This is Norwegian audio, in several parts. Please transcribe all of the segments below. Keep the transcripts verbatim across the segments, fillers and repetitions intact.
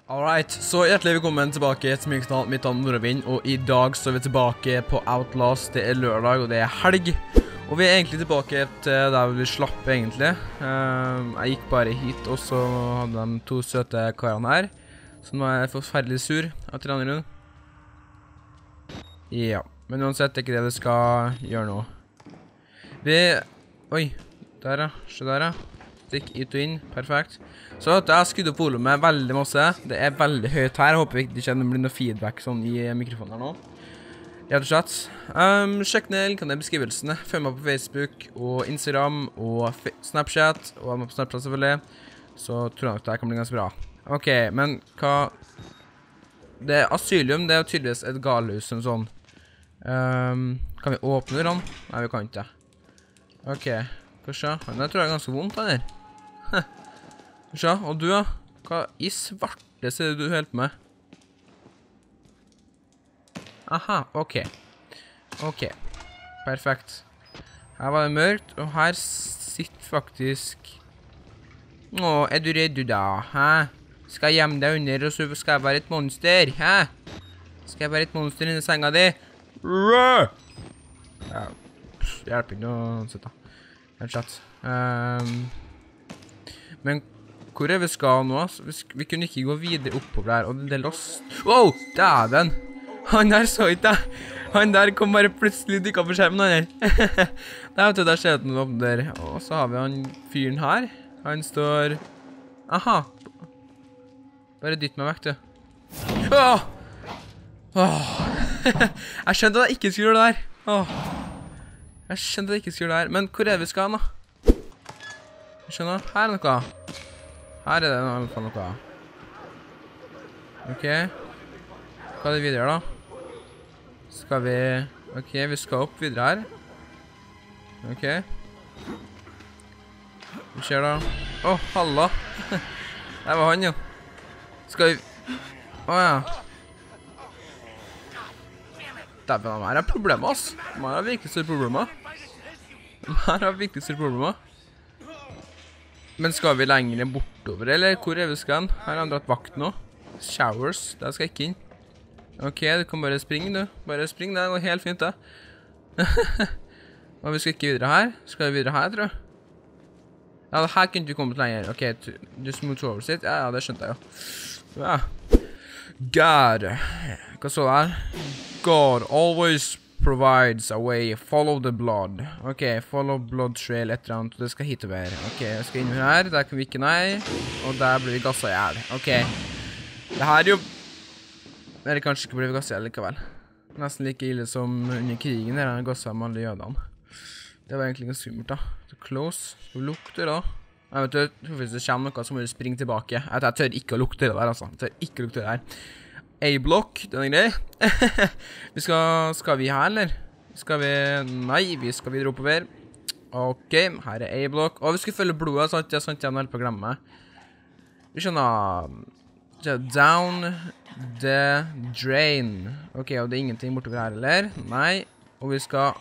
Alright, så hjertelig velkommen tilbake til min kanal, mitt navn Nordavind, og i dag så er vi tilbake på Outlast. Det er lørdag, og det er helg. Og vi er egentlig tilbake til der vi slapp egentlig. Uh, jeg gikk bare hit, og så hadde de to søte karene her. Så nå er jeg forferdelig sur etter andre rundt. Ja, men uansett det er ikke det vi skal gjøre nå. Vi... Oi, der ja, se der ja. Stikk ut og inn, perfekt. Så jeg har skudd opp volumet veldig masse. Det er veldig høyt her. Jeg håper ikke det ikke blir noe feedback sånn i mikrofonen her nå. Rett og slett. Um, sjekk ned linkene i beskrivelsene. Følg meg på Facebook og Instagram og Snapchat. Og jeg er med på Snapchat selvfølgelig. Så tror jeg nok det her kan bli ganske bra. Ok, men hva... Det er Asylum, det er jo tydeligvis et galehus eller sånn. Um, kan vi åpne den? Nei, vi kan ikke. Ok, kanskje. Men jeg tror det er ganske vondt den her. Kanskje, og du da? Hva i svarte ser du helt med? Aha, ok. Ok, perfekt. Her var det mørkt, og her sitter faktisk... Åh, er du redd du da? Hæ? Skal jeg gjemme deg under, og så skal jeg være et monster? Hæ? Skal jeg være et monster inni senga di? Ja, pff, det hjelper ikke noe sånt da. Helt slett. Um, men hvor er vi skal nå? Vi, vi kunne ikke gå videre oppover der, og det er lost. Wow, dæven! Han der så ikke jeg. Han der kom bare plutselig dykket på skjermen, han her. Der vet du, der ser jeg noe opp der. Og så har vi han fyren her. Han står... Aha. Bare dytt meg vekk, du. Åh! Åh! Jeg skjønte at jeg ikke skulle gjøre det der. Åh! Jeg skjønte at jeg ikke skulle gjøre det her. Men hvor er vi skal da? Jeg skjønner, her er noe. Her er det i hvert fall noe. Ok. Hva er det videre da? Skal vi... Ok, vi skal opp videre her. Ok. Hva skjer da? Åh, halla. Der var han jo. Skal vi... Åja. Dæven, de her er problemer, ass. De her er virkelig store problemer. De her er virkelig store problemer. Men skal vi lenger bortover, eller hvor er vi skal? Her har han dratt vakt nå. Showers, der skal jeg ikke inn. Ok, du kan bare springe, du. Bare spring, det går helt fint, det. Og vi skal ikke videre her. Skal vi videre her, tror jeg? Ja, her kunne vi kommet lenger. Ok, just move towards it. Ja, ja, det skjønte jeg jo. Ja. God. Hva så der? God always provides a way. Follow the blood. Ok, follow blood trail et eller annet. Det skal hitover. Ok, jeg skal inn her. Der kan vi ikke nei. Og der blir vi gasset i hjel. Ok. Det her er jo... Eller kanskje ikke blir vi gasset i hjel likevel. Nesten like ille som under krigen der han gasset med alle jødene. Det var egentlig ganske skummelt da. Så close. Skal vi lukte da? Jeg vet du, hvis det kommer noe så må du springe tilbake. Jeg, jeg tør ikke å lukte det der altså. Jeg tør ikke å lukte det her. A-block, den er grei. Vi skal, skal vi her, eller? Skal vi, nei, vi skal videre oppover. Ok, her er A-block. Og vi skal følge blodet, sant? Ja, sant, jeg holder på å glemme. Vi skjønner, down the drain. Ok, og det er ingenting bortover her, eller? Nei, og vi skal...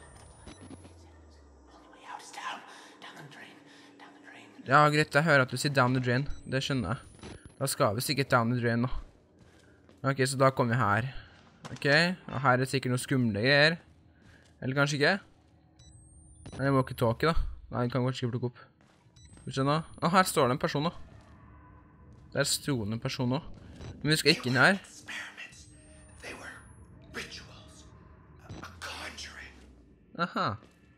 Ja, greit, jeg hører at du sier down the drain. Det skjønner jeg. Da skal vi sikkert down the drain nå. Ok, så da kommer vi her. Ok, og her er det sikkert noen skumle greier. Eller kanskje ikke? Nei, det må ikke tåke da. Nei, den kan kanskje ikke plukke opp. Skal vi se nå? Å, her står det en person nå. Der står det en person nå. Men vi skal ikke inn her. Aha.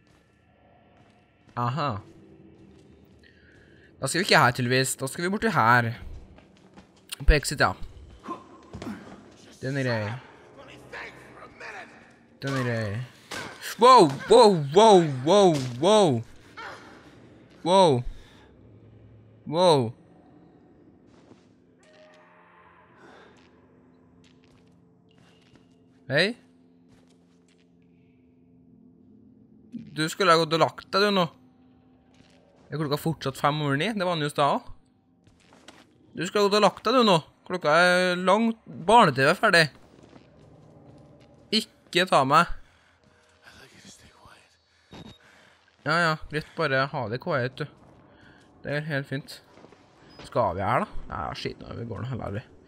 Aha. Da skal vi ikke her tydeligvis. Da skal vi bort til her. På exit, ja. Den er grei. Den er grei. Wow, wow, wow, wow, wow. Wow. Wow. Hei. Du skulle ha gått og lagt deg du nå. Er klokka fortsatt fem over ni? Det var den just da også. Du skulle ha gått og lagt deg du nå. Klokka er langt. Barne-T V er ferdig. Ikke ta meg. Ja, ja. Litt bare ha det quiet, du. Det er helt fint. Skal vi her da? Ja, skit nå. Vi går nå heller aldri.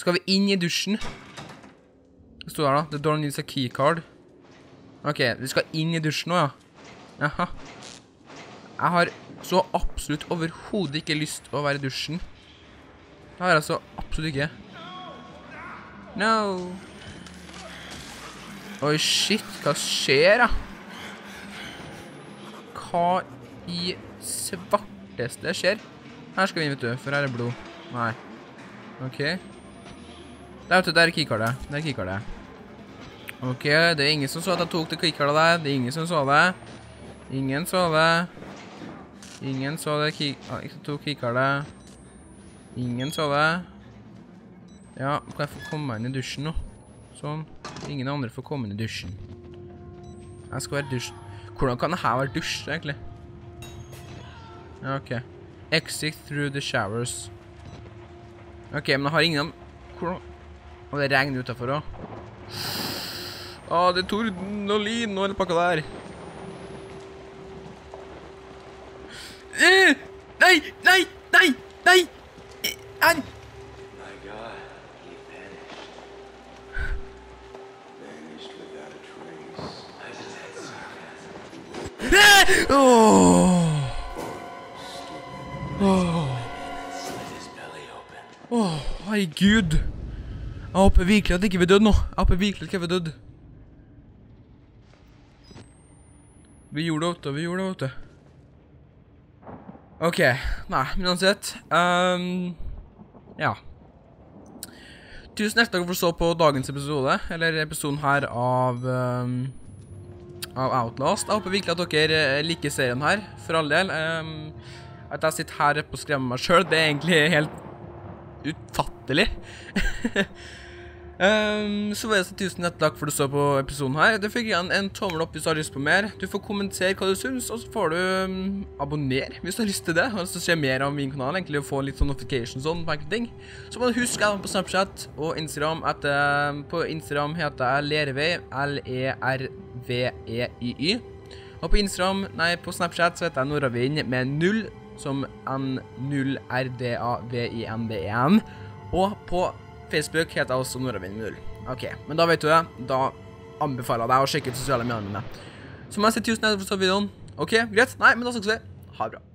Skal vi inn i dusjen? Hva står her da? The door needs a keycard. Ok, vi skal inn i dusjen nå, ja. Jaha. Jeg har så absolutt overhodet ikke lyst til å være i dusjen. Det har jeg så absolutt ikke. No. Oi, shit. Hva skjer, da? Hva i svarteste skjer? Her skal vi inn, vet du, for her er blod. Nei. Ok. Der, vet du, der er keycardet. Der er keycardet. Ok, det er ingen som så at jeg tok det keycardet der. Det er ingen som så det. Ingen så det. Ingen så det. Jeg tok keycardet. Ingen så det. Ja, kan jeg få komme inn i dusjen nå? Sånn. Ingen andre får komme inn i dusjen. Jeg skal være i dusjen. Hvordan kan dette være dusj, egentlig? Ja, ok. Exit through the showers. Ok, men jeg har ingen... Hvordan... Og det regner utenfor også. Åh, det er torden og lin og hele pakka der. Eh, nei, nei, nei, nei! Her! My God, he vanished. Vanished without a trace. I just had sarcasm. Eh! Åh! Åh! Slit his belly open. Åh, herregud. Jeg håper virkelig at ikke vi er død nå. Jeg håper virkelig at ikke vi er død. Vi gjorde det, vet du. Vi gjorde det, vet du. Ok. Nei, men uansett. Um, ja. Tusen hjertelig takk for å se på dagens episode. Eller episoden her av... Um, av Outlast. Jeg håper virkelig at dere liker serien her. For all del. Um, at jeg sitter her på å skremme meg selv, det er egentlig helt utfattelig. um, så var det så tusen hjertelig takk for at du så på episoden her. Du fikk igjen en tommel opp hvis du har lyst på mer. Du får kommentere hva du synes, og så får du um, abonnere hvis du har lyst til det. Og så ser mer av min kanal, egentlig, og få litt sånn notifications sånn på enkelte ting. Så må du huske jeg på Snapchat og Instagram at uh, på Instagram heter jeg Lervei, L E R V E Y Y. Og på Instagram, nei, på Snapchat så heter jeg Nordavind med null, som N null R D A V I N D E N. Og på Facebook heter jeg også Nordavind null. Ok, men da vet du det. Da anbefaler jeg deg å sjekke ut sosiale medier mine. Så må jeg si tusen takk for videoen. Ok, greit? Nei, men da snakkes vi. Ha det bra.